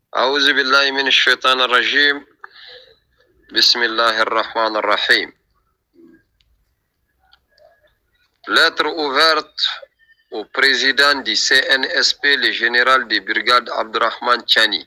أعوذ بالله من الشيطان الرجيم. بسم الله الرحمن الرحيم. Lettre ouverte au président du CNSP, le général de brigade Abdurrahman Chani.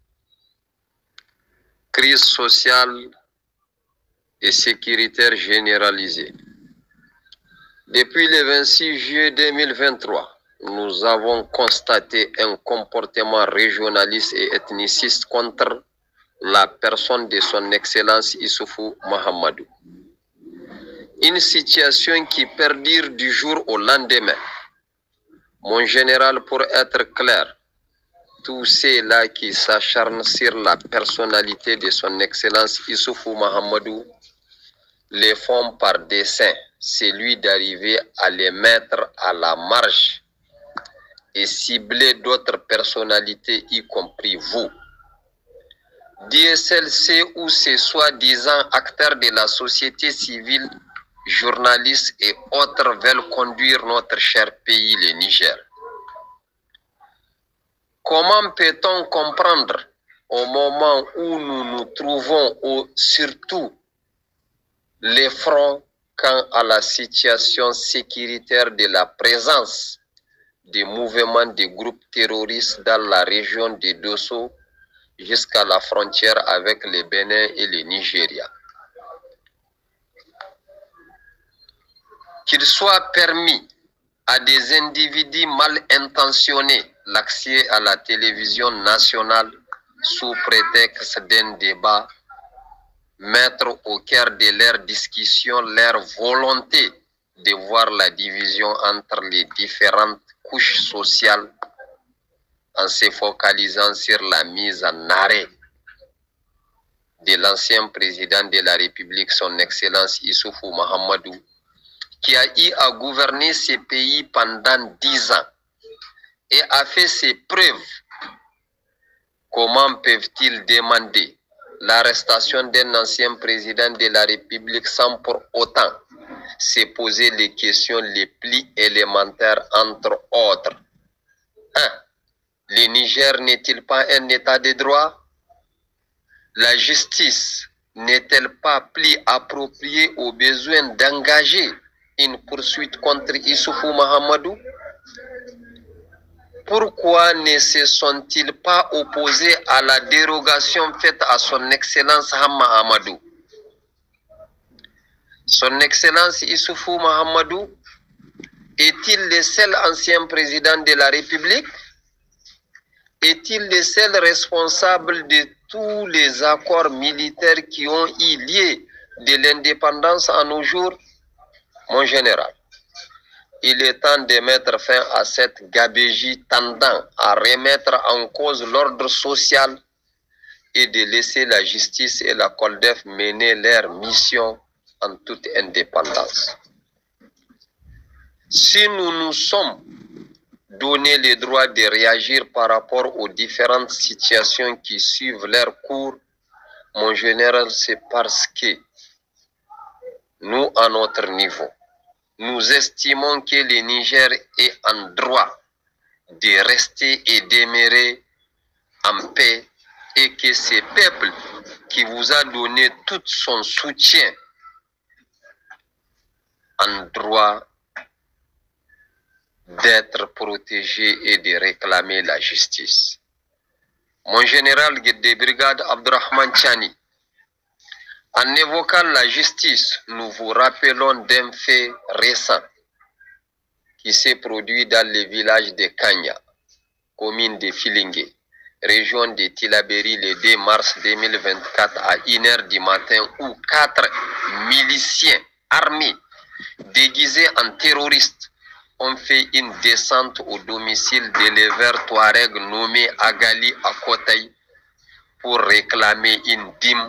Crise sociale et sécuritaire généralisée. Depuis le 26 juillet 2023, nous avons constaté un comportement régionaliste et ethniciste contre la personne de son Excellence Issoufou Mahamadou. Une situation qui perdure du jour au lendemain. Mon général, pour être clair, tous ceux-là qui s'acharnent sur la personnalité de son Excellence Issoufou Mahamadou les font par dessein, celui d'arriver à les mettre à la marge et cibler d'autres personnalités, y compris vous. DSLC ou ces soi-disant acteurs de la société civile, journalistes et autres veulent conduire notre cher pays, le Niger. Comment peut-on comprendre au moment où nous nous trouvons surtout les fronts quant à la situation sécuritaire de la présence des mouvements de groupes terroristes dans la région de Dosso jusqu'à la frontière avec le Bénin et le Nigeria. Qu'il soit permis à des individus mal intentionnés l'accès à la télévision nationale sous prétexte d'un débat, mettre au cœur de leur discussion leur volonté de voir la division entre les différentes couches sociales en se focalisant sur la mise en arrêt de l'ancien président de la République, son Excellence Issoufou Mahamadou, qui a eu à gouverner ce pays pendant 10 ans et a fait ses preuves. Comment peuvent-ils demander l'arrestation d'un ancien président de la République sans pour autant se poser les questions les plus élémentaires, entre autres? 1. Le Niger n'est-il pas un état de droit? La justice n'est-elle pas plus appropriée aux besoins d'engager une poursuite contre Issoufou Mahamadou? Pourquoi ne se sont-ils pas opposés à la dérogation faite à son Excellence Hamma Amadou? Son Excellence Issoufou Mahamadou est-il le seul ancien président de la République? Est-il le seul responsable de tous les accords militaires qui ont eu lieu de l'indépendance à nos jours? Mon général, il est temps de mettre fin à cette gabegie tendant à remettre en cause l'ordre social et de laisser la justice et la COLDEF mener leur mission en toute indépendance. Si nous nous sommes donné le droit de réagir par rapport aux différentes situations qui suivent leur cours, mon général, c'est parce que nous, à notre niveau, nous estimons que le Niger est en droit de rester et demeurer en paix et que ce peuple qui vous a donné tout son soutien en droit d'être protégé et de réclamer la justice. Mon général de brigade Abdurrahman Chani, en évoquant la justice, nous vous rappelons d'un fait récent qui s'est produit dans le village de Kanya, commune de Filingué, région de Tilaberi, le 2 mars 2024 à 1h du matin, où 4 miliciens armés déguisés en terroristes ont fait une descente au domicile de l'éleveur Touareg nommé Agali à Kotaï pour réclamer une dîme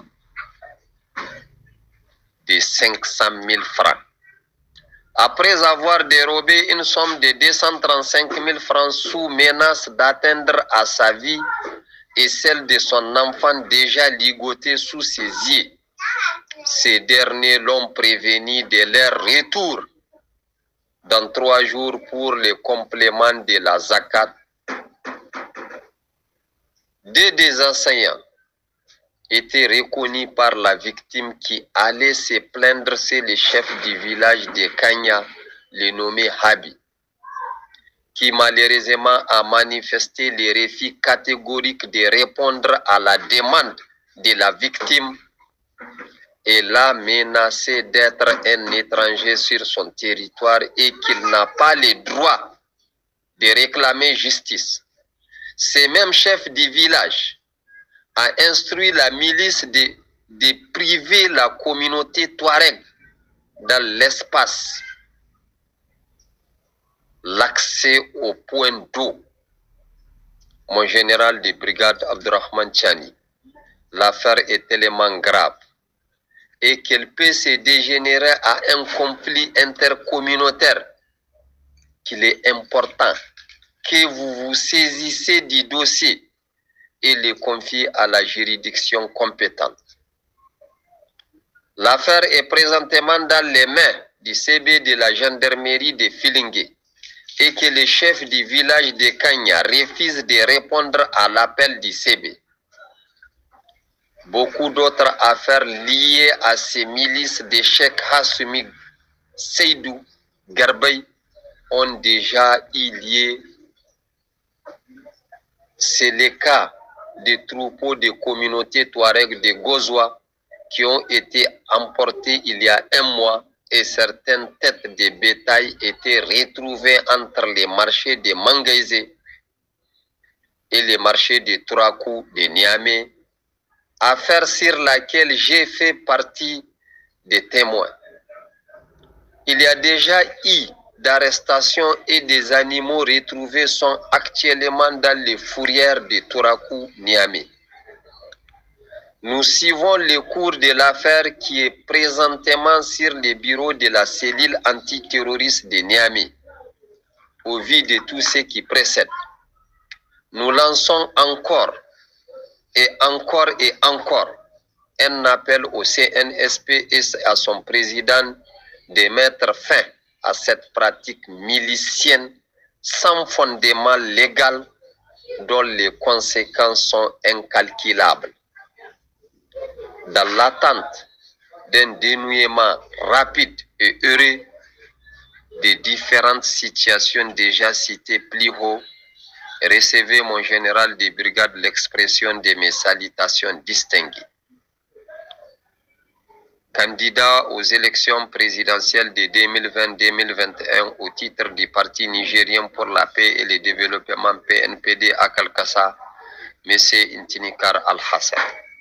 de 500 000 francs. Après avoir dérobé une somme de 235 000 francs sous menace d'atteindre à sa vie et celle de son enfant déjà ligoté sous ses yeux, ces derniers l'ont prévenu de leur retour dans 3 jours pour le complément de la zakat Deux des enseignants étaient reconnus par la victime qui allait se plaindre, c'est le chef du village de Kanya, le nommé Habi, qui malheureusement a manifesté le refus catégorique de répondre à la demande de la victime et l'a menacé d'être un étranger sur son territoire et qu'il n'a pas le droit de réclamer justice. Ce même chef du village a instruit la milice de priver la communauté Touareg dans l'espace l'accès au point d'eau. Mon général de brigade Abdurrahman Chani, l'affaire est tellement grave et qu'elle peut se dégénérer à un conflit intercommunautaire qu'il est important que vous vous saisissez du dossier et le confiez à la juridiction compétente. L'affaire est présentement dans les mains du CB de la gendarmerie de Filingué et que le chef du village de Kanya refuse de répondre à l'appel du CB. Beaucoup d'autres affaires liées à ces milices de Cheikh Hassoumi Seydou Garbey ont déjà eu lieu. C'est le cas des troupeaux de communautés Touareg de Gozoa qui ont été emportés il y a un mois et certaines têtes de bétail étaient retrouvées entre les marchés de Mangaïsé et les marchés de Tourakou de Niamey, affaire sur laquelle j'ai fait partie des témoins. Il y a déjà eu d'arrestations et des animaux retrouvés sont actuellement dans les fourrières de Tourakou, Niamey. Nous suivons le cours de l'affaire qui est présentement sur le bureau de la cellule antiterroriste de Niamey. Au vu de tout ce qui précède, nous lançons encore et encore et encore un appel au CNSP et à son président de mettre fin à cette pratique milicienne sans fondement légal dont les conséquences sont incalculables. Dans l'attente d'un dénouement rapide et heureux des différentes situations déjà citées plus haut, recevez mon général de brigade l'expression de mes salutations distinguées. Candidat aux élections présidentielles de 2020-2021 au titre du Parti nigérien pour la paix et le développement PNPD à Kalkassa, M. Intinikar Al-Hassan.